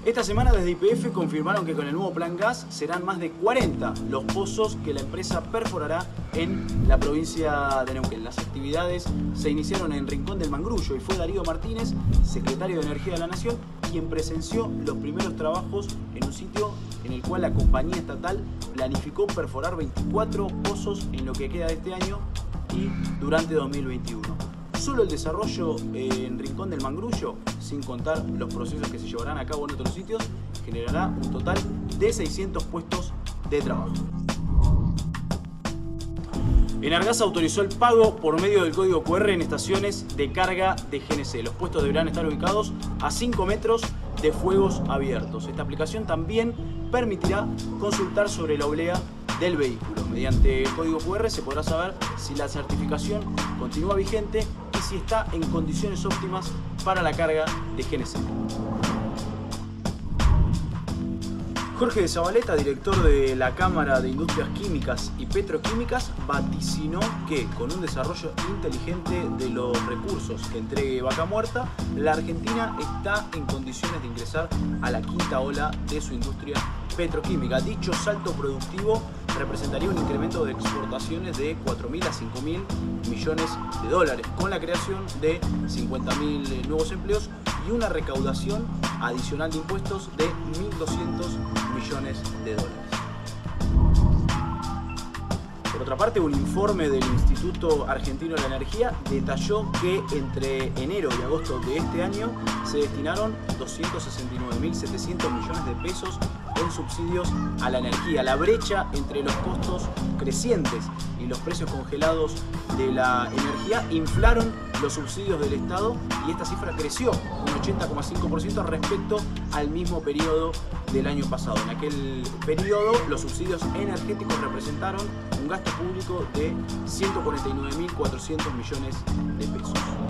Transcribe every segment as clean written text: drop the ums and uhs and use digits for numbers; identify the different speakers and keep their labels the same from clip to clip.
Speaker 1: Esta semana desde YPF confirmaron que con el nuevo plan gas serán más de 40 los pozos que la empresa perforará en la provincia de Neuquén. Las actividades se iniciaron en Rincón del Mangrullo y fue Darío Martínez, secretario de Energía de la Nación, quien presenció los primeros trabajos en un sitio en el cual la compañía estatal planificó perforar 24 pozos en lo que queda de este año y durante 2021. Solo el desarrollo en Rincón del Mangrullo, sin contar los procesos que se llevarán a cabo en otros sitios, generará un total de 600 puestos de trabajo. Enargas autorizó el pago por medio del código QR en estaciones de carga de GNC. Los puestos deberán estar ubicados a 5 metros de fuegos abiertos. Esta aplicación también permitirá consultar sobre la oblea del vehículo. Mediante el código QR se podrá saber si la certificación continúa vigente y si está en condiciones óptimas para la carga de GNC. Jorge de Zabaleta, director de la Cámara de Industrias Químicas y Petroquímicas, vaticinó que con un desarrollo inteligente de los recursos que entregue Vaca Muerta, la Argentina está en condiciones de ingresar a la quinta ola de su industria petroquímica. Dicho salto productivo representaría un incremento de exportaciones de 4.000 a 5.000 millones de dólares, con la creación de 50.000 nuevos empleos y una recaudación adicional de impuestos de 1.200 millones de dólares. Por otra parte, un informe del Instituto Argentino de la Energía detalló que entre enero y agosto de este año se destinaron 269.700 millones de pesos en subsidios a la energía. La brecha entre los costos crecientes y los precios congelados de la energía inflaron los subsidios del Estado y esta cifra creció un 80,5% respecto al mismo periodo del año pasado. En aquel periodo los subsidios energéticos representaron un gasto público de 149.400 millones de pesos.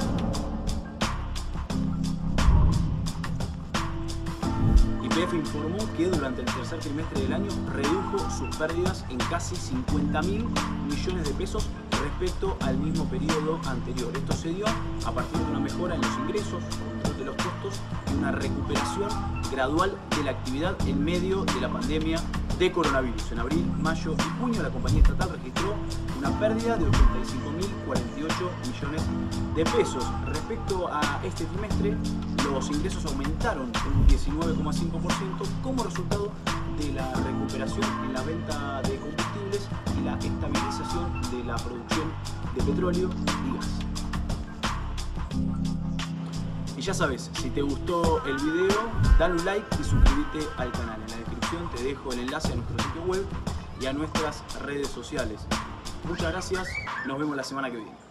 Speaker 1: YPF informó que durante el tercer trimestre del año redujo sus pérdidas en casi 50.000 millones de pesos respecto al mismo periodo anterior. Esto se dio a partir de una mejora en los ingresos, control de los costos y una recuperación gradual de la actividad en medio de la pandemia de coronavirus. En abril, mayo y junio la compañía estatal registró una pérdida de 85.048 millones de pesos. Respecto a este trimestre, los ingresos aumentaron un 19,5% como resultado de la recuperación en la venta de combustibles y la estabilización de la producción de petróleo y gas. Y ya sabes, si te gustó el video, dale un like y suscríbete al canal. En la descripción te dejo el enlace a nuestro sitio web y a nuestras redes sociales. Muchas gracias, nos vemos la semana que viene.